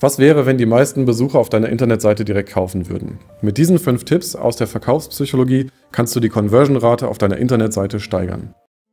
Was wäre, wenn die meisten Besucher auf deiner Internetseite direkt kaufen würden? Mit diesen 5 Tipps aus der Verkaufspsychologie kannst du die Conversion-Rate auf deiner Internetseite steigern.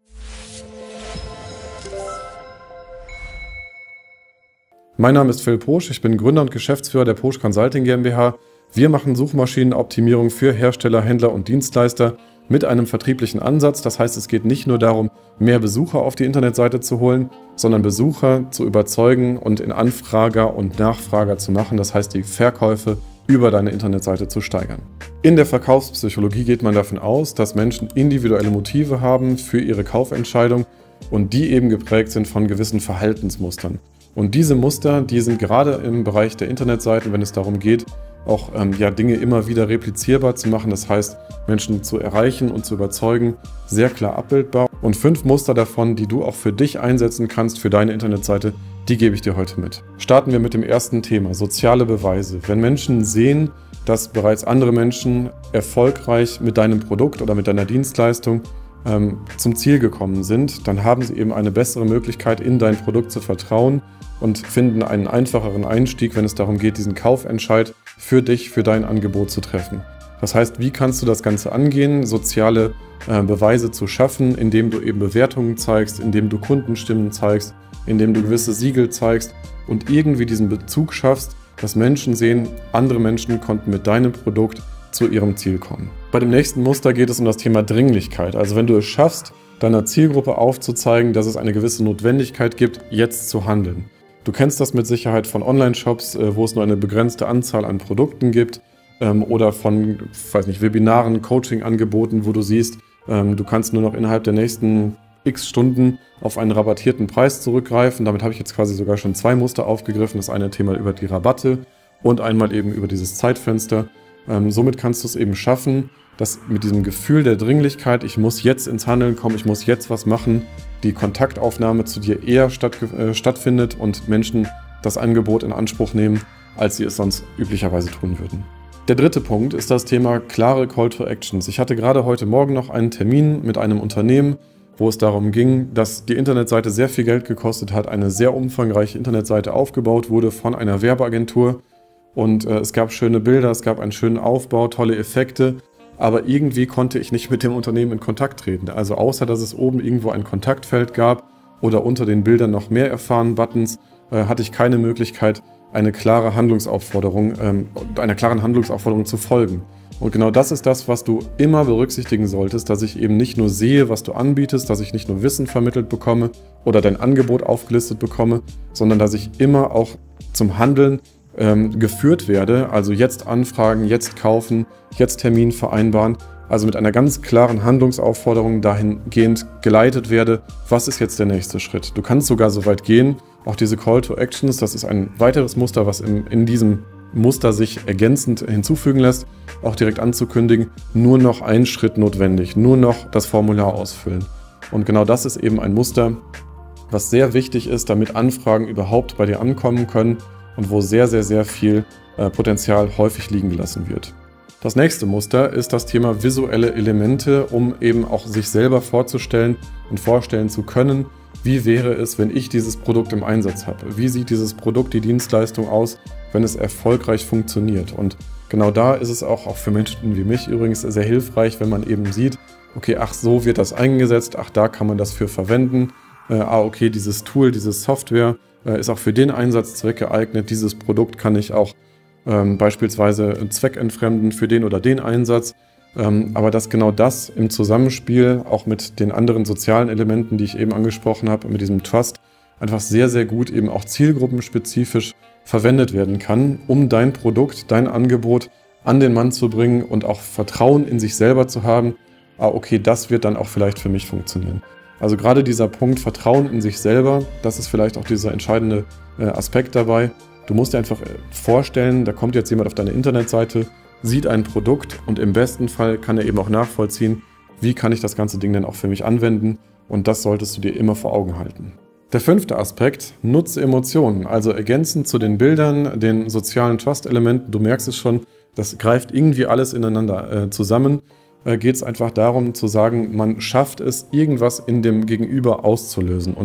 Mein Name ist Phil Posch, ich bin Gründer und Geschäftsführer der Posch Consulting GmbH. Wir machen Suchmaschinenoptimierung für Hersteller, Händler und Dienstleister mit einem vertrieblichen Ansatz. Das heißt, es geht nicht nur darum, mehr Besucher auf die Internetseite zu holen, sondern Besucher zu überzeugen und in Anfrager und Nachfrager zu machen. Das heißt, die Verkäufe über deine Internetseite zu steigern. In der Verkaufspsychologie geht man davon aus, dass Menschen individuelle Motive haben für ihre Kaufentscheidung und die eben geprägt sind von gewissen Verhaltensmustern. Und diese Muster, die sind gerade im Bereich der Internetseiten, wenn es darum geht, auch Dinge immer wieder replizierbar zu machen, das heißt, Menschen zu erreichen und zu überzeugen, sehr klar abbildbar. Und 5 Muster davon, die du auch für dich einsetzen kannst, für deine Internetseite, die gebe ich dir heute mit. Starten wir mit dem ersten Thema, soziale Beweise. Wenn Menschen sehen, dass bereits andere Menschen erfolgreich mit deinem Produkt oder mit deiner Dienstleistung zum Ziel gekommen sind, dann haben sie eben eine bessere Möglichkeit, in dein Produkt zu vertrauen und finden einen einfacheren Einstieg, wenn es darum geht, diesen Kaufentscheid für dich, für dein Angebot zu treffen. Das heißt, wie kannst du das Ganze angehen, soziale Beweise zu schaffen, indem du eben Bewertungen zeigst, indem du Kundenstimmen zeigst, indem du gewisse Siegel zeigst und irgendwie diesen Bezug schaffst, dass Menschen sehen, andere Menschen konnten mit deinem Produkt zu ihrem Ziel kommen. Bei dem nächsten Muster geht es um das Thema Dringlichkeit. Also wenn du es schaffst, deiner Zielgruppe aufzuzeigen, dass es eine gewisse Notwendigkeit gibt, jetzt zu handeln. Du kennst das mit Sicherheit von Online-Shops, wo es nur eine begrenzte Anzahl an Produkten gibt oder von, Webinaren, Coaching-Angeboten, wo du siehst, du kannst nur noch innerhalb der nächsten x Stunden auf einen rabattierten Preis zurückgreifen. Damit habe ich jetzt quasi sogar schon 2 Muster aufgegriffen. Das eine Thema über die Rabatte und einmal eben über dieses Zeitfenster. Somit kannst du es eben schaffen, dass mit diesem Gefühl der Dringlichkeit, ich muss jetzt ins Handeln kommen, ich muss jetzt was machen, die Kontaktaufnahme zu dir eher stattfindet und Menschen das Angebot in Anspruch nehmen, als sie es sonst üblicherweise tun würden. Der dritte Punkt ist das Thema klare Call to Actions. Ich hatte gerade heute Morgen noch einen Termin mit einem Unternehmen, wo es darum ging, dass die Internetseite sehr viel Geld gekostet hat, eine sehr umfangreiche Internetseite aufgebaut wurde von einer Werbeagentur. Und es gab schöne Bilder, es gab einen schönen Aufbau, tolle Effekte, aber irgendwie konnte ich nicht mit dem Unternehmen in Kontakt treten. Also außer, dass es oben irgendwo ein Kontaktfeld gab oder unter den Bildern noch mehr erfahren Buttons, hatte ich keine Möglichkeit, einer klaren Handlungsaufforderung zu folgen. Und genau das ist das, was du immer berücksichtigen solltest, dass ich eben nicht nur sehe, was du anbietest, dass ich nicht nur Wissen vermittelt bekomme oder dein Angebot aufgelistet bekomme, sondern dass ich immer auch zum Handeln geführt werde, also jetzt anfragen, jetzt kaufen, jetzt Termin vereinbaren, also mit einer ganz klaren Handlungsaufforderung dahingehend geleitet werde, was ist jetzt der nächste Schritt. Du kannst sogar so weit gehen, auch diese Call to Actions, das ist ein weiteres Muster, was in diesem Muster sich ergänzend hinzufügen lässt, auch direkt anzukündigen, nur noch ein Schritt notwendig, nur noch das Formular ausfüllen. Und genau das ist eben ein Muster, was sehr wichtig ist, damit Anfragen überhaupt bei dir ankommen können und wo sehr, sehr, sehr viel Potenzial häufig liegen gelassen wird. Das nächste Muster ist das Thema visuelle Elemente, um eben auch sich selber vorzustellen und vorstellen zu können, wie wäre es, wenn ich dieses Produkt im Einsatz habe? Wie sieht dieses Produkt, die Dienstleistung aus, wenn es erfolgreich funktioniert? Und genau da ist es auch für Menschen wie mich übrigens sehr hilfreich, wenn man eben sieht, okay, ach, so wird das eingesetzt, ach, da kann man das für verwenden, okay, dieses Tool, diese Software ist auch für den Einsatzzweck geeignet, dieses Produkt kann ich auch beispielsweise zweckentfremden für den oder den Einsatz, aber dass genau das im Zusammenspiel auch mit den anderen sozialen Elementen, die ich eben angesprochen habe, mit diesem Trust, einfach sehr, sehr gut eben auch zielgruppenspezifisch verwendet werden kann, um dein Produkt, dein Angebot an den Mann zu bringen und auch Vertrauen in sich selber zu haben, okay, das wird dann auch vielleicht für mich funktionieren. Also gerade dieser Punkt Vertrauen in sich selber, das ist vielleicht auch dieser entscheidende Aspekt dabei. Du musst dir einfach vorstellen, da kommt jetzt jemand auf deine Internetseite, sieht ein Produkt und im besten Fall kann er eben auch nachvollziehen, wie kann ich das ganze Ding denn auch für mich anwenden, und das solltest du dir immer vor Augen halten. Der 5. Aspekt, nutze Emotionen, also ergänzend zu den Bildern, den sozialen Trust-Elementen, du merkst es schon, das greift irgendwie alles ineinander zusammen. Geht es einfach darum zu sagen, man schafft es, irgendwas in dem Gegenüber auszulösen. Und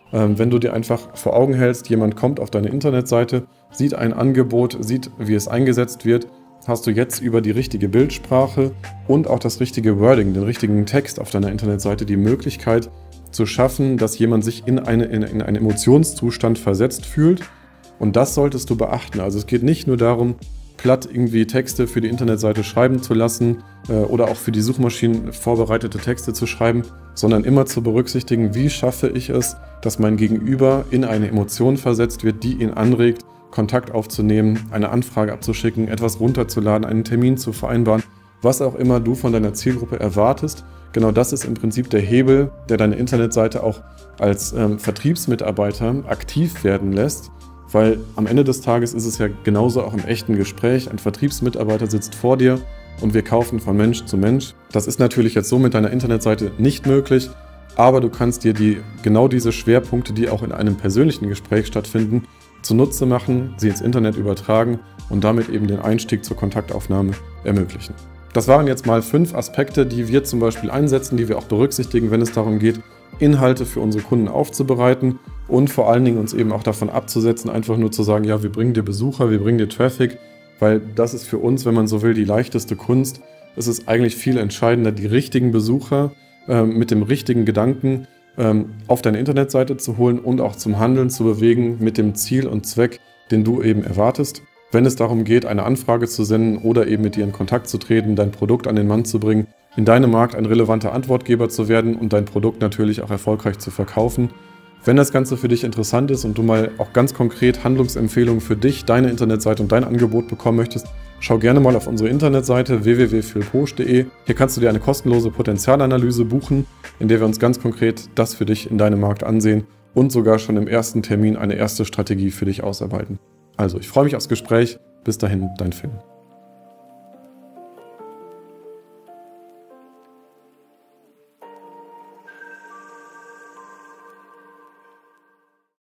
Wenn du dir einfach vor Augen hältst, jemand kommt auf deine Internetseite, sieht ein Angebot, sieht, wie es eingesetzt wird, hast du jetzt über die richtige Bildsprache und auch das richtige Wording, den richtigen Text auf deiner Internetseite die Möglichkeit zu schaffen, dass jemand sich in einen Emotionszustand versetzt fühlt. Und das solltest du beachten. Also es geht nicht nur darum, platt irgendwie Texte für die Internetseite schreiben zu lassen oder auch für die Suchmaschinen vorbereitete Texte zu schreiben, sondern immer zu berücksichtigen, wie schaffe ich es, dass mein Gegenüber in eine Emotion versetzt wird, die ihn anregt, Kontakt aufzunehmen, eine Anfrage abzuschicken, etwas runterzuladen, einen Termin zu vereinbaren, was auch immer du von deiner Zielgruppe erwartest. Genau das ist im Prinzip der Hebel, der deine Internetseite auch als Vertriebsmitarbeiter aktiv werden lässt, weil am Ende des Tages ist es ja genauso auch im echten Gespräch. Ein Vertriebsmitarbeiter sitzt vor dir und wir kaufen von Mensch zu Mensch. Das ist natürlich jetzt so mit deiner Internetseite nicht möglich, aber du kannst dir genau diese Schwerpunkte, die auch in einem persönlichen Gespräch stattfinden, zunutze machen, sie ins Internet übertragen und damit eben den Einstieg zur Kontaktaufnahme ermöglichen. Das waren jetzt mal 5 Aspekte, die wir zum Beispiel einsetzen, die wir auch berücksichtigen, wenn es darum geht, Inhalte für unsere Kunden aufzubereiten und vor allen Dingen uns eben auch davon abzusetzen, einfach nur zu sagen, ja, wir bringen dir Besucher, wir bringen dir Traffic, weil das ist für uns, wenn man so will, die leichteste Kunst. Es ist eigentlich viel entscheidender, die richtigen Besucher mit dem richtigen Gedanken auf deine Internetseite zu holen und auch zum Handeln zu bewegen mit dem Ziel und Zweck, den du eben erwartest. Wenn es darum geht, eine Anfrage zu senden oder eben mit dir in Kontakt zu treten, dein Produkt an den Mann zu bringen, in deinem Markt ein relevanter Antwortgeber zu werden und dein Produkt natürlich auch erfolgreich zu verkaufen. Wenn das Ganze für dich interessant ist und du mal auch ganz konkret Handlungsempfehlungen für dich, deine Internetseite und dein Angebot bekommen möchtest, schau gerne mal auf unsere Internetseite www.philposch.de. Hier kannst du dir eine kostenlose Potenzialanalyse buchen, in der wir uns ganz konkret das für dich in deinem Markt ansehen und sogar schon im ersten Termin eine erste Strategie für dich ausarbeiten. Also, ich freue mich aufs Gespräch. Bis dahin, dein Phil.